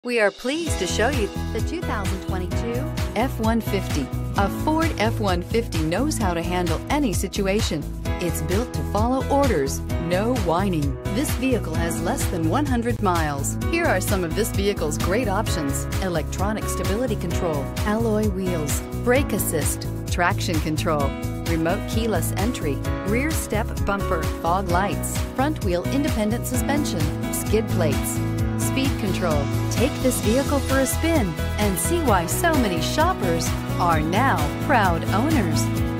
We are pleased to show you the 2022 F-150. A Ford F-150 knows how to handle any situation. It's built to follow orders, no whining. This vehicle has less than 100 miles. Here are some of this vehicle's great options: electronic stability control, alloy wheels, brake assist, traction control, remote keyless entry, rear step bumper, fog lights, front wheel independent suspension, skid plates, speed control. Take this vehicle for a spin and see why so many shoppers are now proud owners.